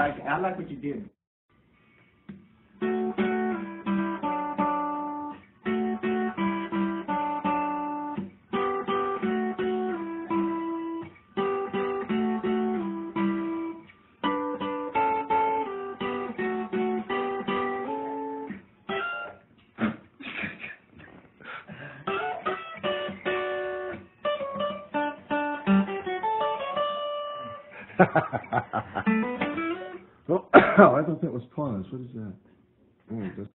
I like what you did. Oh, I thought that was pause. What is that? Oh, that's